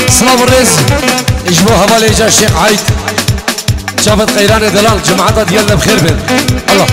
سلام الرز اجبو هوالي جا الشيخ عايد شافت قيران دلال جماعتها ديالنا بخير بين الله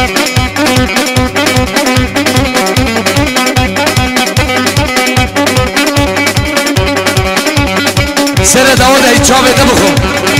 سيرة داود هيد شافي تبخم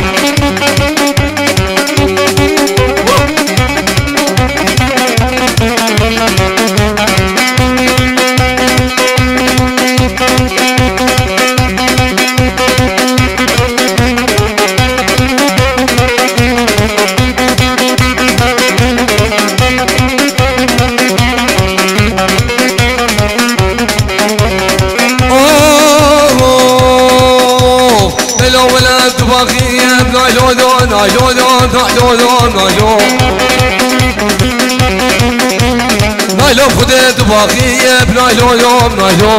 نايلو خدت باقية بنايلو يوم نايلو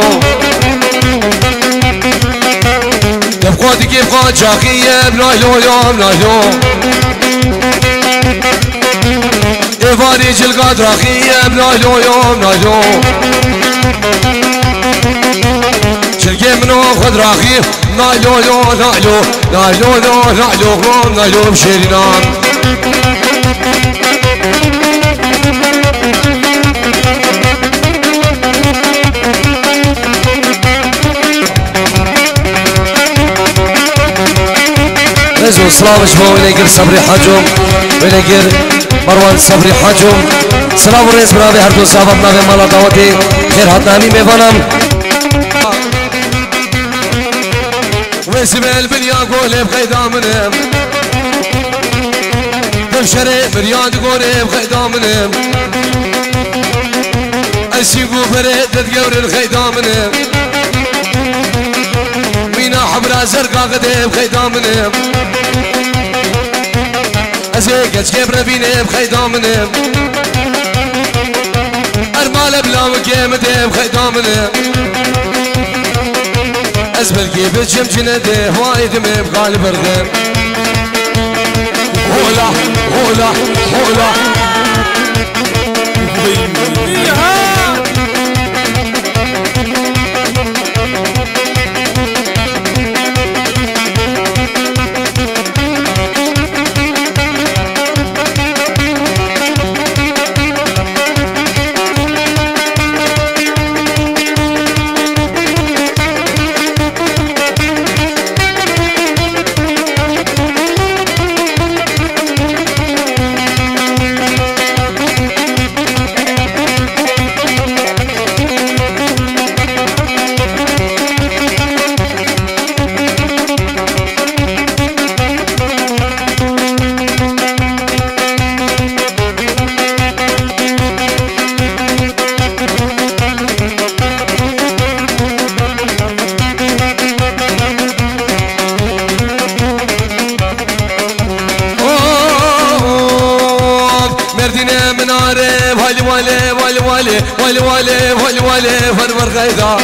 تبقى كيف قاد شاقية بنايلو يوم نايلو إفاري جلقات راقية بنايلو يوم نايلو شرقي منو خد راقية نايلو نايلو نايلو نايلو نايلو بشيرينان نزو سلام شبو وينيقر صبري حجم وينيقر مروان صبري حجم سلام ورئيس برابي هردو صاحبنا في مالا دعوتي خير حتنامي ميوانم واسم البنيا قولي بخيدا منهم تبشري بريان قولي بخيدا منهم السيقو فريد تتقور الخيدا منهم وينا حبرا زرقا قدي بخيدا منهم ازيك اتشكيب ربيني بخيدا منهم ارمال بلا وكيمتي بخيدا منهم أزبل كيف الجمجنة ده هواي دمي بقال برغم هولا هولا هولا غيدا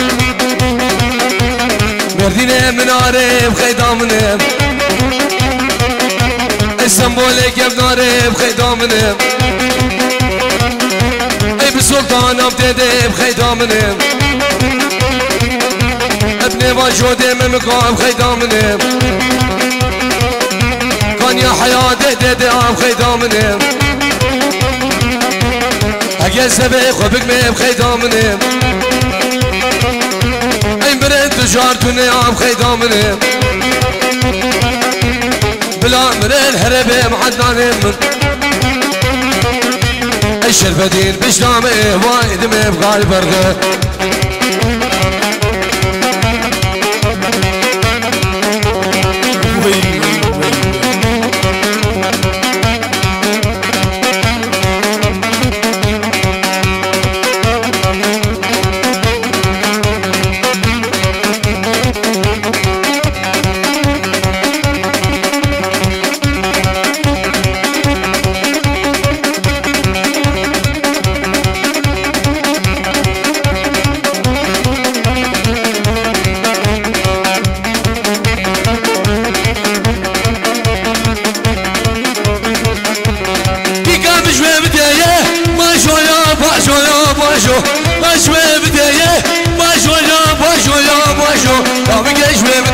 مرديني من عارف خيدا منهم السنبولك يا بناري بخيدا منهم اي بسلطان ابتدي بخيدا منهم ابني واجودي من مكان بخيدا منهم كان يا حياتي ديدي بخيدا منهم اجل سبي خبك مي بخيدا منهم تجارتوني عم خيدا منهم بلا مرين هربي معدناني من الشرفدين بشنامي وايد مي بقال برغه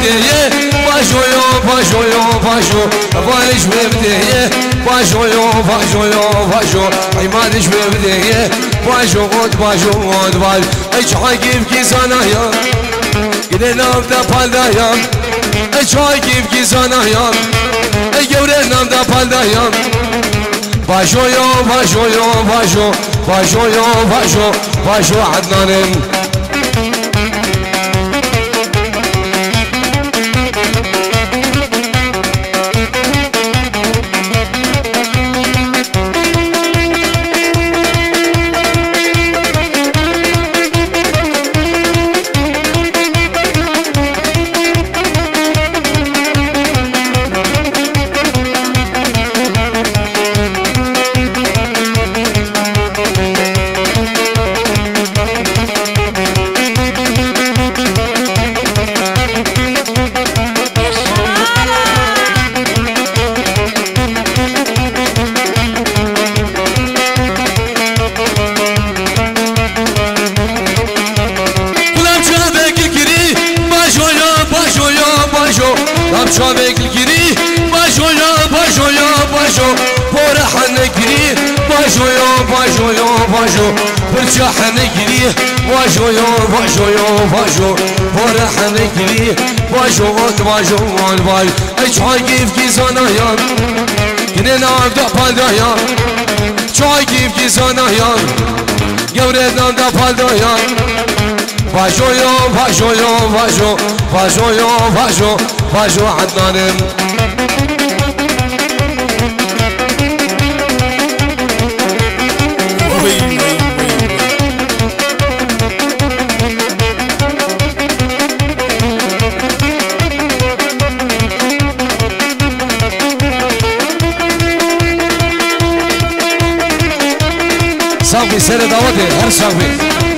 بديه باشو يو باشو يو باشو فالش بديه باشو يو باشو يو باشو عمادش بديه باشو غد باشو غد باش ايش حاكيف كيسانا يا كده نام دا بالدا يا ايش حاكيف كيسانا يا اي جوري نام دا بالدا يا باشو يو باشو يو باشو باشو يو باشو باشو عدنان شابك الكري باشو يا باشو يا باشو فرح نكري باشو يا باشو يا باشو برشاح نكري باشو يا باشو يا باشو فرح نكري باشو غد باشو غد باش ايش حاكيف كيسانا يا كننا عبدا بالدا يا شاي كيف كيسانا يا يورينا دا بالدا يا باشو يا باشو يا باشو باشو يا باشو باشو عدنان صافي سير دعوتي هر صافي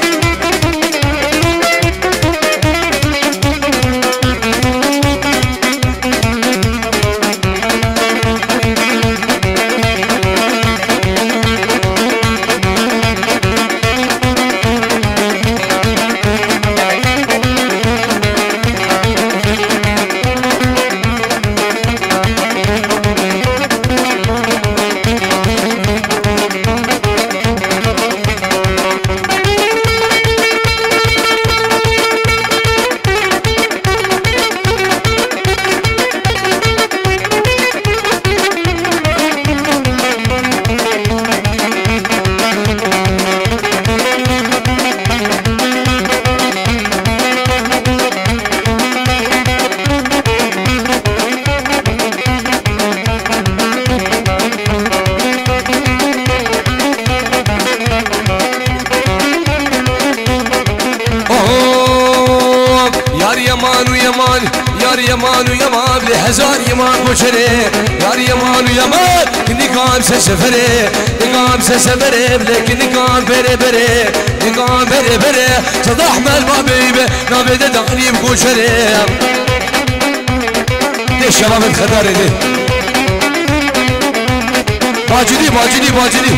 يار يمان ويمان لهزار يمان بوشري يار يمان ويمان كني قام سسفري قام سسفري لكني قام بري بري قام بري بري صداح مال بابي نابد دقني بكوشري دي الشباب الخداري دي باجدي باجدي باجدي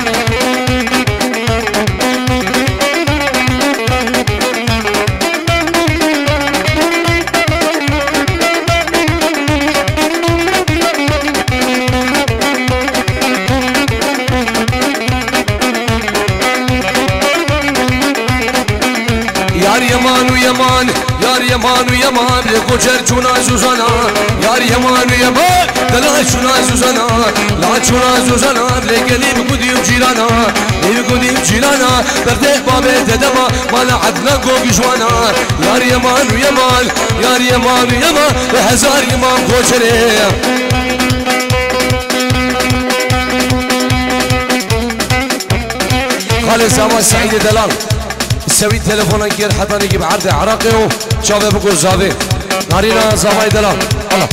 يمان يار يمان ويمان لكوشر چونا سوزانا يار يمان ويمان دلا چونا سوزانا لا چونا سوزانا لكني بكودي وجيرانا بكودي وجيرانا برده بابه ددما مالا عدنا قوقي جوانا يار يمان ويمان يار يمان ويمان بهزار يمان كوشري خالد زمان سعيد دلال سوي تلفون كير حتى نجيب عرض عراقي وشافه بقول زافي نارينا زافاي دلال الله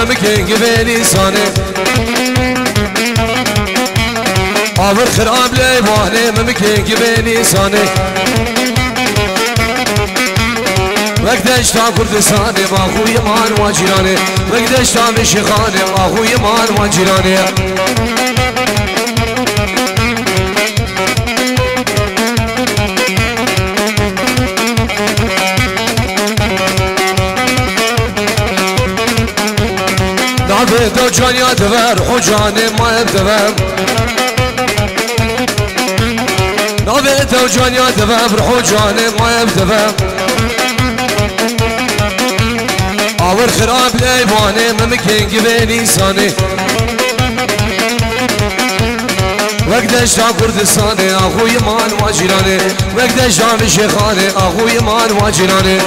ممكن قبل إنساني آور خراب ليباني ممكن قبل إنساني وقدش تا كردستاني باخو يمان واجراني وقدش تا مشيخاني باخو يمان واجراني نابي دو جانيا دور حجاني ما يبدور نابي دو جانيا دور حجاني ما يبدور آور خراب ليباني ممكن قبل إنساني وقدش تا كردستاني أخو يمان واجراني وقدش تا مشيخاني أخو يمان واجراني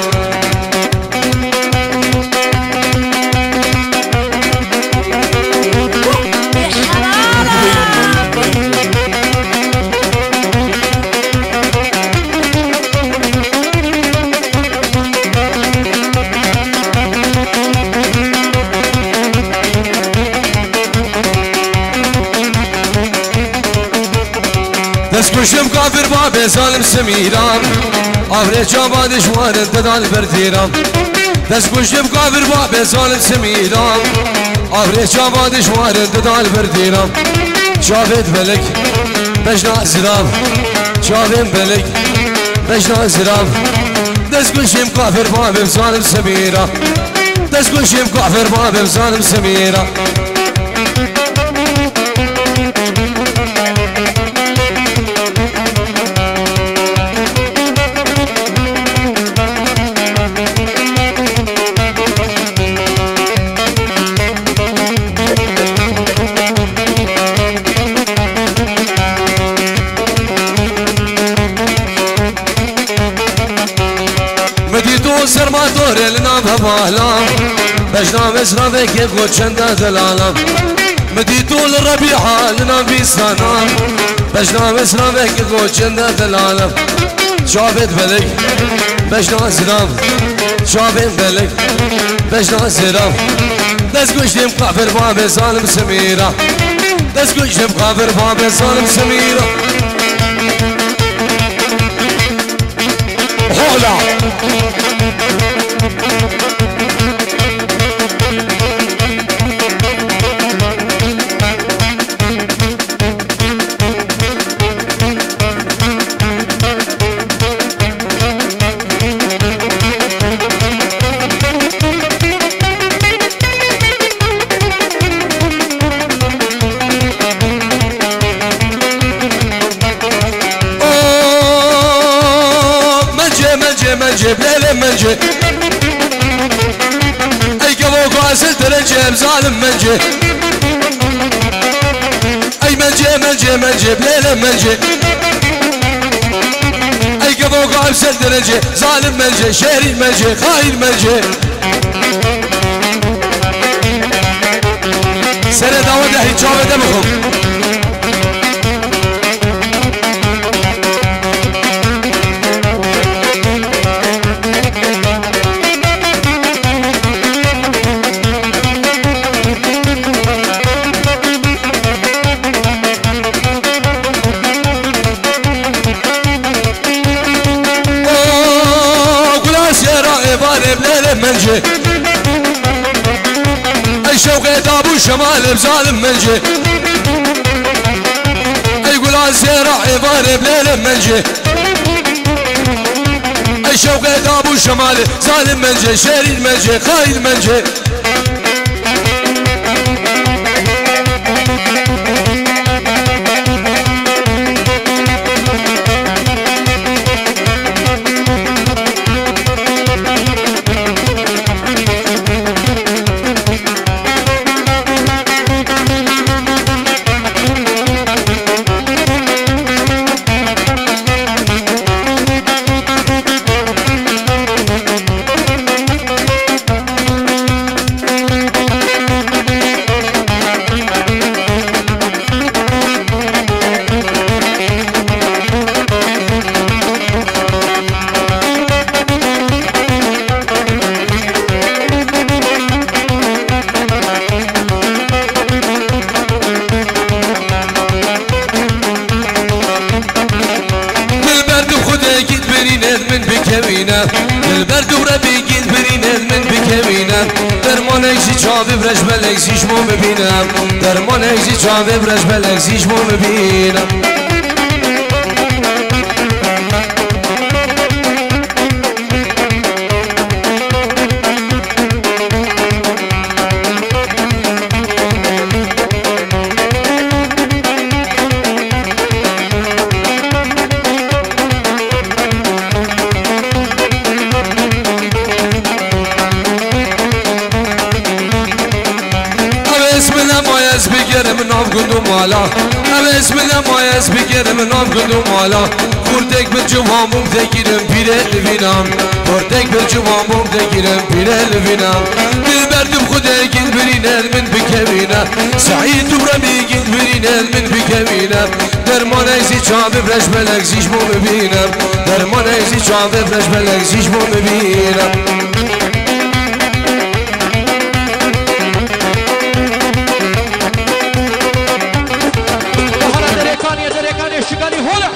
دست کشم کافر باب ظالم سمیرم آفره جابا دشوار انتدال بردیرم دست کشم کافر باب ظالم سمیرم آفره جابا دشوار انتدال بردیرم جاوید بلک بجنا زرام جاوید بلک بجنا زرام دست کشم کافر باب ظالم سمیرم دست کشم کافر باب ظالم سمیرم سرما دوره لنا ببالام بجنا مزرا ذيك يقول شندا دلالام مدي طول الربيعة لنا بيستانا بجنا مزرا ذيك يقول شندا دلالام شابت بلك بجنا زرام شابت بلك بجنا زرام دست گوشتیم قافر باب ظالم سمیرا دست گوشتیم قافر باب ظالم سمیرا حولا منجي بليلة منجي اي قبو قاسل ترجم ظالم منجي اي منجي بليلة منجي اي قبو قاسل ترجم ظالم منجي شيري منجي خاين منجي سنة داوده هي جاوه دمخم منجي اي شوقي ابو شمال بظالم منجي اي قول سيرة عبار بليلة منجي اي شوقي ابو شمال ظالم منجي شيري المنجي خاين منجي مبینم درمان ایزی چاوه برش بلکزیش مبینم اسم نمایز بگیرم نام گندم مالا کردک بر جوامم دگیرم پیره لبینم کردک بر جوامم دگیرم پیره لبینم دل بردم خدا گل برینم من بکوینم سعید برمی گل برینم من بکوینم درمان ایزی چاوه برش بلکزیش مو ببینم درمان ایزی چاوه برش بلکزیش مو ببینم شغالي هولا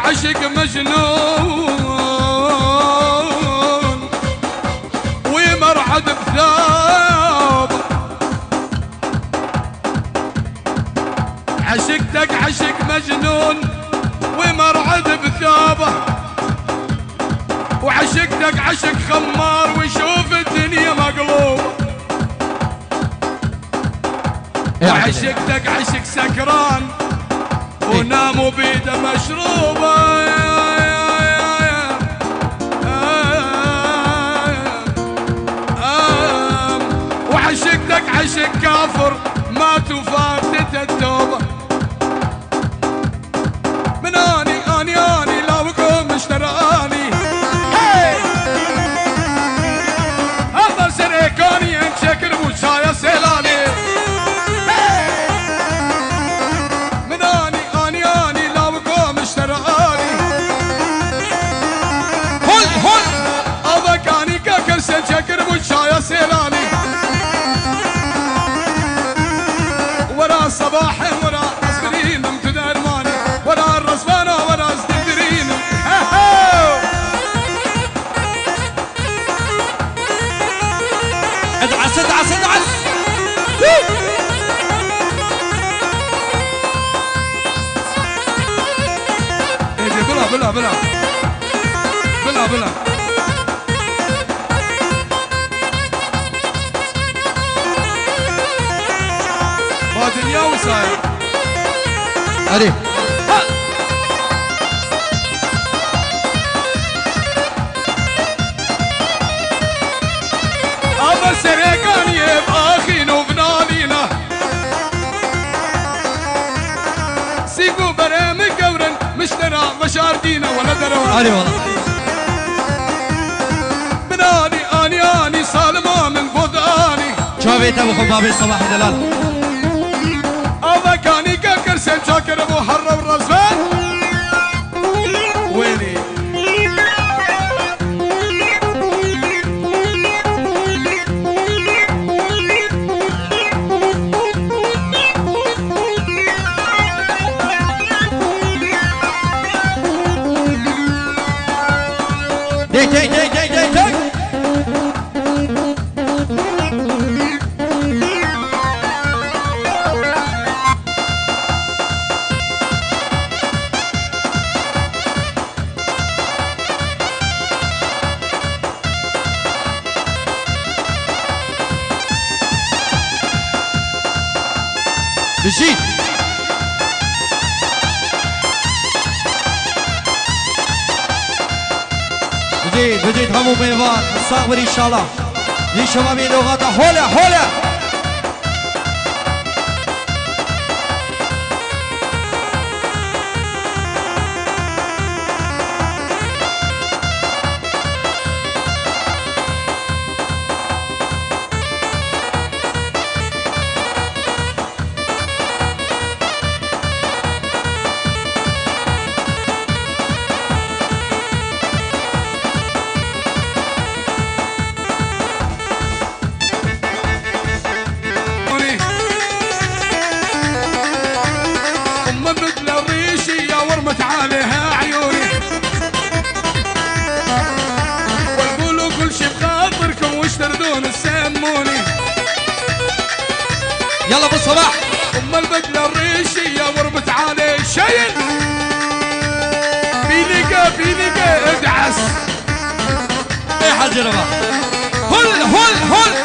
عشق مجنون ومرعد بثوب عشقتك عشق مجنون ومرعد بثوبه وعشقتك عشق خمار ويشوف الدنيا مقلوبه وعشقتك عشق سكران وناموا بيده مشروبه وعشقتك عشق كافر مات وفاتته التوبه من اني لا بقوم اشتراني هذا سريكاني انت شكل وشايا سيلاني من اني لا بقوم اشتراني هل هذا كاني كاكر شكل وشايا سيلاني ورا صباح ورا عسكرين متدرماني ورا الرصفانه ورا السدرين ادعس ادعس ادعس ايدي بلا ما دنيا وصاير علي هذا سريقان يبقى وبنادينا سيقو برامج قورن مشترى مشاردينا ولا دروان علي والله بنادي اني سالمه من فضاني شوفيت ابو خبابي صباح دلال هذا كاني كاكر سيم شاكر ابو حره والرزفان ويني دي بجيت بديت همو ميوان الصاغبر ان شاء الله لي شبابي لغاتا هولا عليها عيوني وقولوا كل شي بخاطركم وش تردون تسموني يلا ابو صباح البدله الريشيه وربت عليه شيل بيلقى ادعس ايه حاج ربا هل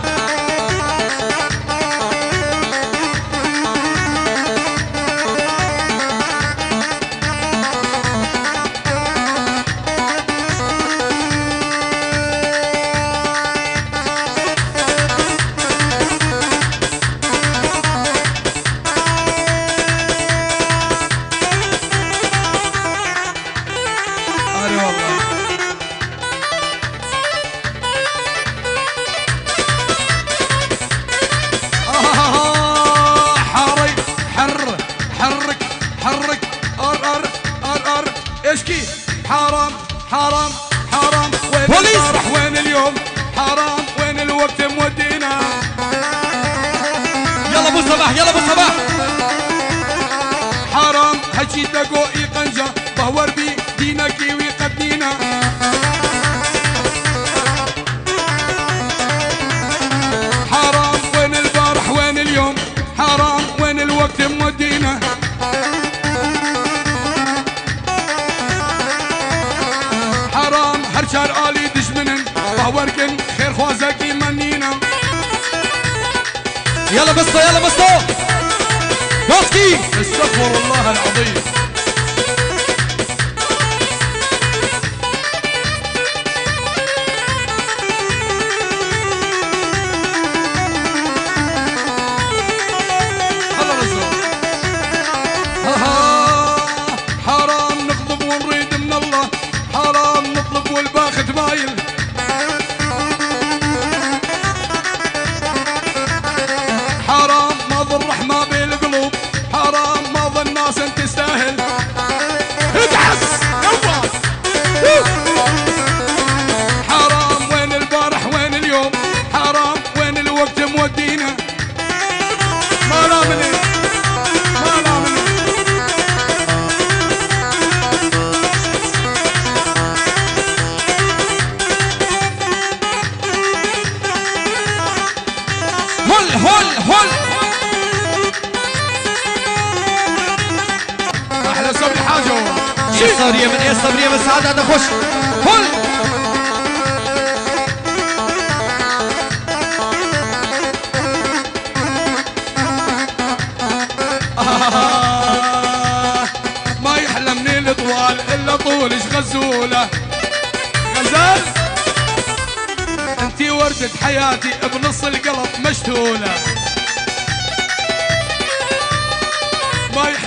اشكي حرام حرام حرام وين الفرح وين اليوم حرام وين الوقت مودينا يلا ابو صباح حرام هجي دقوقي قنجة وهور بي دينك ويقدينا حرام وين البارح وين اليوم حرام وين الوقت مودينا حرام هرشار آلي دشمنن وهوركن خير خوازك يمنينا يلا بسطو يلا بسطو بوسكي استغفر الله العظيم حرام نغضب ونريد من الله حرام نطلب والباخت مايل حرام ماضي الرحمة بالقلوب حرام ماضي الناس انت تستاهل ادعس حرام وين البارح وين اليوم حرام وين الوقت مودينا ما لا مني ما لا مني هل احلى صبري حاجه يا صبريه من يا صبريه بس عاد هذا خش هل ما يحلمني الاطوال الا طولش غزوله غزال انتي وردة حياتي بنص القلب مشتوله ما